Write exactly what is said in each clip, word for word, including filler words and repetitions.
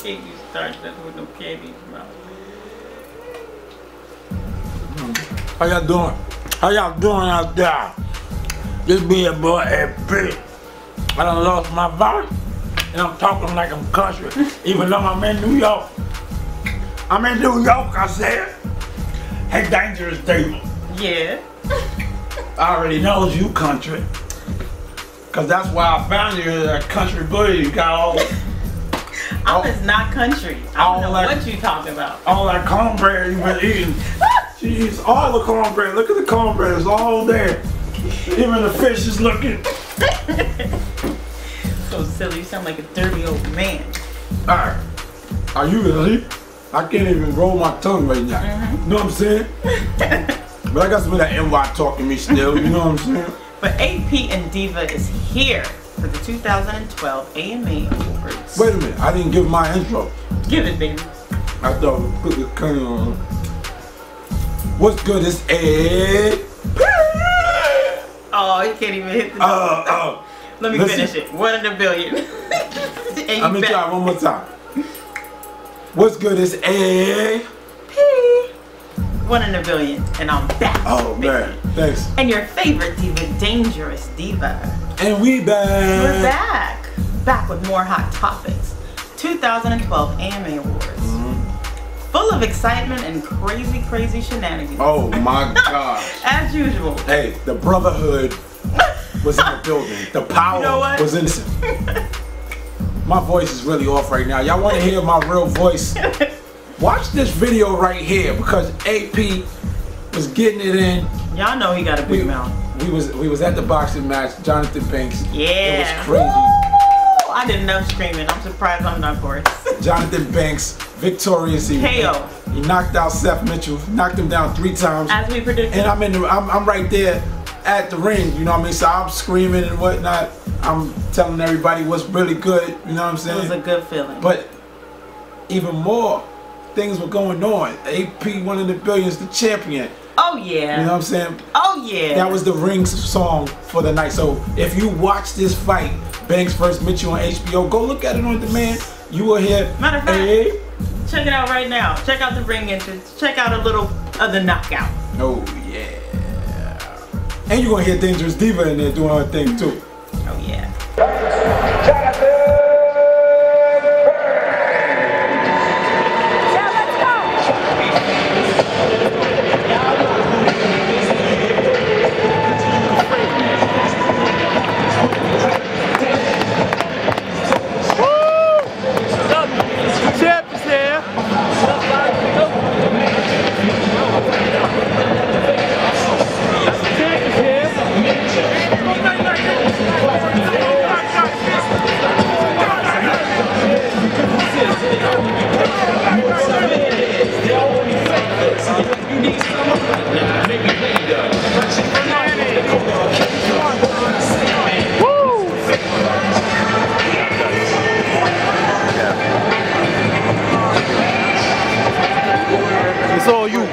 can't you start nothing with no candy in your mouth. How y'all doing? How y'all doing out there? This be your boy A P. I done lost my voice and I'm talking like I'm country, even though I'm in New York. I'm in New York, I said. Hey, Dangerous Diva. Yeah. I already knows you country. Cause that's why I found you at Country Booty. You got all I'm just not country. I don't know like, what you talking about. All that cornbread you've been eating. Jeez, all the cornbread. Look at the cornbread. It's all there. Even the fish is looking. So silly. You sound like a dirty old man. Alright. Are you really? I can't even roll my tongue right now. Mm-hmm. You know what I'm saying? But I got some of that N Y talking to me still. You know what I'm saying? But A P and Diva is here for the two thousand twelve A M A Awards. Wait a minute. I didn't give my intro. Give it, baby. I thought we put the kind on. What's good? It's A. Oh, you can't even hit the. Uh, uh, Let me listen. Finish it. One in a billion. I'm gonna try one more time. What's good? It's A. P. One in a billion, and I'm back. Oh man, thanks. And your favorite diva, Dangerous Diva. And we back. We're back. Back with more hot topics. two thousand twelve A M A Awards. Mm-hmm. Full of excitement and crazy, crazy shenanigans. Oh my gosh. As usual. Hey, the brotherhood was in the building. The power you know what? was innocent. My voice is really off right now. Y'all want to hear my real voice? Watch this video right here because A P was getting it in. Y'all know he got a big we, mouth. We was we was at the boxing match. Jonathan Banks. Yeah. It was crazy. Woo! I did enough screaming. I'm surprised I'm not for it. Jonathan Banks victorious. He, K O. He knocked out Seth Mitchell. Knocked him down three times. As we predicted. And I'm in the. I'm, I'm right there at the ring. You know what I mean? So I'm screaming and whatnot. I'm telling everybody what's really good. You know what I'm saying? It was a good feeling. But even more things were going on. A P one of the billions, the champion. Oh yeah. You know what I'm saying? Oh yeah. That was the ring song for the night. So if you watch this fight, Banks versus Mitchell on H B O, go look at it on demand. You will hear. Matter of fact, hey. Check it out right now. Check out the ring entrance. Check out a little of the knockout. Oh yeah. And you're gonna hear Dangerous Diva in there doing her thing too. Oh yeah. It's all you.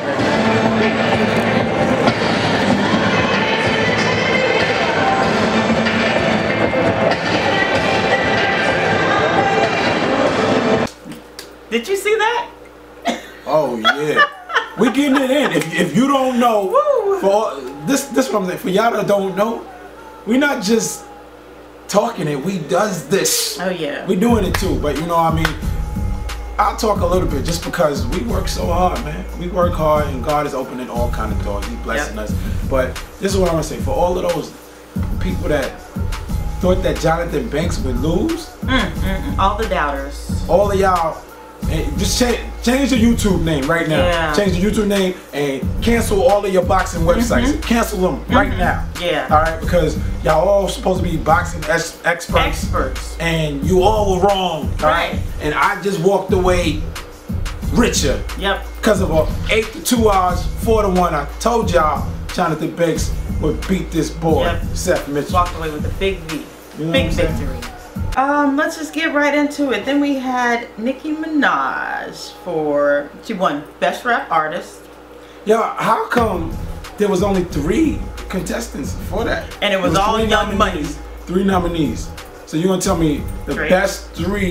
Did you see that? Oh yeah. We getting it in. If, if you don't know, Woo. for all, this this from for y'all that don't know, we not just talking it. We does this. Oh yeah. We doing it too. But you know what I mean. I'll talk a little bit just because we work so hard, man. We work hard and God is opening all kind of doors. He's blessing yep. us. But this is what I want to say. For all of those people that thought that Jonathan Banks would lose. Mm, mm, mm. All the doubters. All of y'all, just change, change the YouTube name right now. Yeah. Change the YouTube name and cancel all of your boxing websites. Mm-hmm. Cancel them mm-hmm. right now. Yeah. All right, because y'all all supposed to be boxing ex experts. Experts. And you all were wrong. All right. right. And I just walked away richer. Yep. Because of a eight to two odds, four to one. I told y'all Jonathan Banks would beat this boy, yep. Seth Mitchell. Walked away with a big V. You know big victory. Um, let's just get right into it. Then we had Nicki Minaj for, she won Best Rap Artist. Yo, how come there was only three contestants for that? And it was, it was all Young Money. Three nominees. So you're gonna tell me the Drake. best three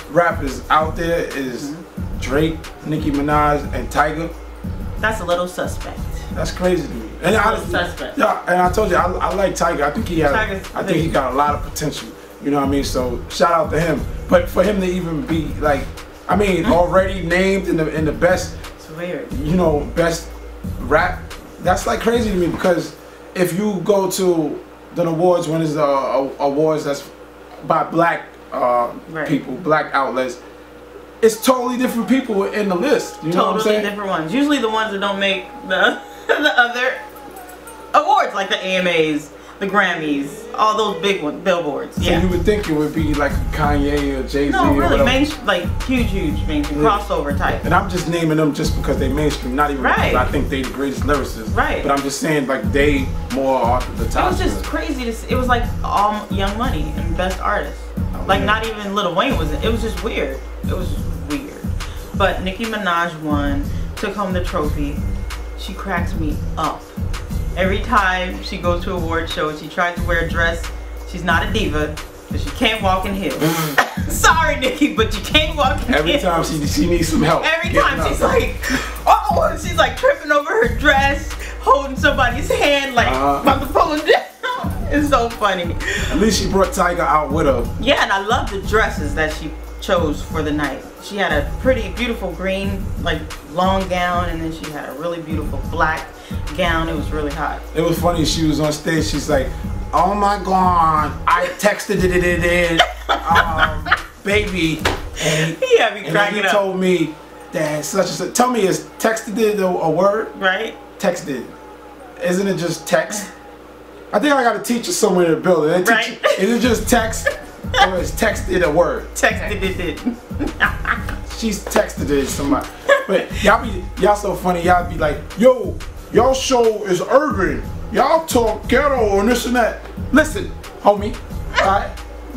rappers out there is mm-hmm. Drake, Nicki Minaj, and Tyga. That's a little suspect. That's crazy to me. And That's I, a little suspect. Yeah, and I told you, I, I like Tyga. I think he has. Tyga's I think he got a lot of potential. You know what I mean? So shout out to him. But for him to even be like, I mean, already named in the in the best. It's weird. You know, best rap. That's like crazy to me because if you go to the awards when it's uh, awards that's by black uh, right. people, black outlets, it's totally different people in the list. You know totally what I'm saying? Different ones. Usually the ones that don't make the the other awards, like the A M As, the Grammys, all those big ones, billboards. So yeah. you would think it would be like Kanye or Jay-Z No, or really, whatever. main, like huge, huge mainstream Yeah. crossover type. And I'm just naming them just because they mainstream, not even Right. because I think they the greatest lyricists. Right. But I'm just saying like they more off the It top. was just list. crazy to see. It was like all Young Money and Best Artist. Oh, like man. not even Lil Wayne was in. It was just weird. It was weird. But Nicki Minaj won, took home the trophy. She cracks me up. Every time she goes to award shows, she tries to wear a dress. She's not a diva, but she can't walk in heels. Sorry, Nicki, but you can't walk in Every heels. time she she needs some help. Every getting time up. she's like, oh, she's like tripping over her dress, holding somebody's hand, like Uh-huh. about to pull him down. It's so funny. At least she brought Tyga out with her. Yeah, and I love the dresses that she chose for the night. She had a pretty beautiful green, like long gown, and then she had a really beautiful black gown. It was really hot. It was funny. She was on stage. She's like, "Oh my God, I texted it, it, it, it um, baby," and, Yeah, be and then cracking he up. told me that such and such. Tell me, is texted it a, a word? Right? Texted. Isn't it just text? I think I got a teacher somewhere in the building. That teacher- Right. Is it just text or is texted a word? Texted it. it. She's texted it to somebody. But y'all be y'all so funny. Y'all be like, yo, y'all show is urban. Y'all talk ghetto and this and that. Listen, homie. Alright?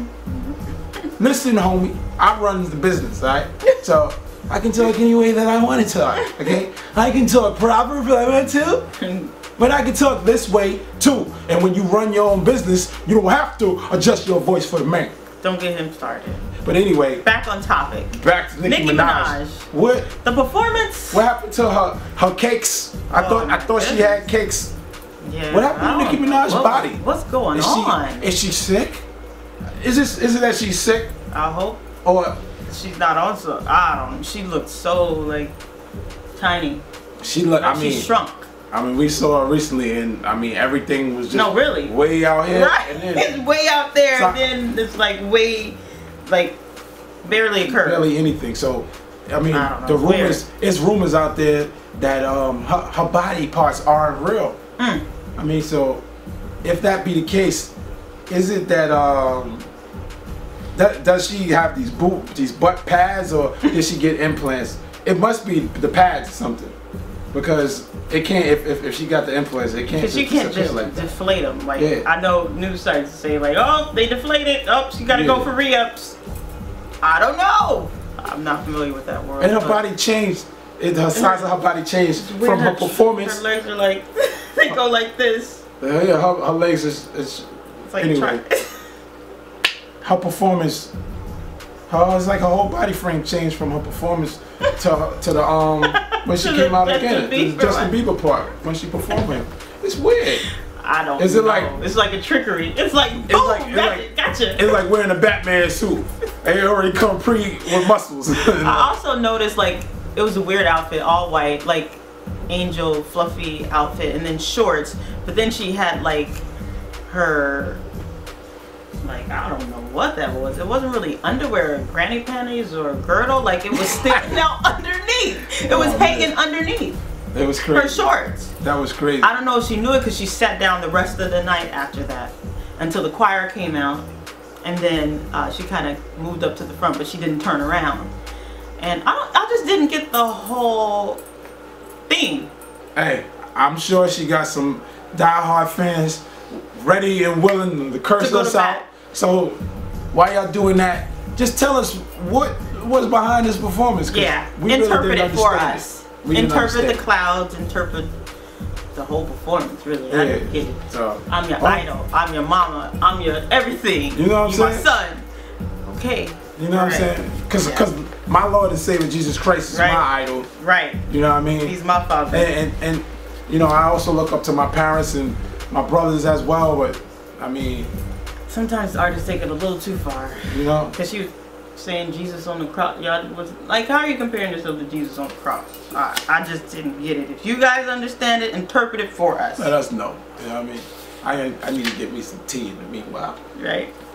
Listen, homie. I run the business, alright? So I can talk any way that I want to talk. Okay? I can talk proper if I want to. But I can talk this way too. And when you run your own business, you don't have to adjust your voice for the man. Don't get him started. But anyway, Back on topic. back to Nicki, Nicki Minaj. Minaj. What The performance. what happened to her her cakes? I Oh, thought I my thought she goodness. had cakes. Yeah. What happened to I don't Nicki know. Minaj's What- body? What's going Is on? she is she sick? Is this is it that she's sick I hope or she's not also. I don't know. She looked so like tiny. she look? I Like, mean, she shrunk. I mean, we saw her recently, and I mean, everything was just No, really. way out here. Right. And then It's way out there, So- and then it's like way, like barely a curve. barely anything. So, I mean, I don't know, the it's weird. rumors, it's rumors out there that um her, her body parts aren't real. Mm. I mean, so if that be the case, is it that um that does she have these boob these butt pads or did she get implants? It must be the pads or something, because it can't if if, if she got the implants, it can't. Because you can't disappear just like that. deflate them. Like Yeah. I know news sites say like, oh, they deflated. Oh, she got to go Yeah. for re-ups. I don't know. I'm not familiar with that world. And her but body changed. It, the size of her body changed it's weird from her how performance. Her legs are like they go like this. Uh, yeah, her, her legs is, is It's like Anyway. try- her performance. Her it's like her whole body frame changed from her performance to her, to the um when she To came the out Justin again. To the Bieber Justin one. Bieber part when she performed him. It's weird. I don't. Is it know. like- It's like a trickery. It's like It's boom, like- it's gotcha, like- gotcha. It's like wearing a Batman suit. And it already come pre with muscles. I also noticed like it was a weird outfit, all white, like angel fluffy outfit, and then shorts. But then she had like her, like I don't know what that was. It wasn't really underwear, or granny panties, or a girdle. Like it was sticking out underneath. It was Oh, hanging man. underneath It was her crazy. shorts. That was crazy. I don't know if she knew it because she sat down the rest of the night after that until the choir came out, and then uh, she kind of moved up to the front, but she didn't turn around. And I, don't, I just didn't get the whole thing. Hey, I'm sure she got some diehard fans ready and willing to curse To go to us out. bat. So while y'all doing that, just tell us what was behind this performance. 'cause Yeah, we really interpret didn't it for understand us. it. We didn't Interpret the understand it. clouds. Interpret the whole performance. Really, I Yeah. didn't get it. So, I'm your oh, idol. I'm your mama. I'm your everything. You know what I'm You're my saying? son. Okay. You know what Right. I'm saying? Because Yeah. because my Lord and Savior Jesus Christ is Right. my idol. Right. You know what I mean? He's my father. And, and and you know, I also look up to my parents and my brothers as well. But I mean, Sometimes artists take it a little too far. you know, Because she was saying Jesus on the cross. Y'all was like, how are you comparing yourself to Jesus on the cross? I, I just didn't get it. If you guys understand it, interpret it for us. let us know. You know what I mean? I I need to get me some tea in the meanwhile. Right.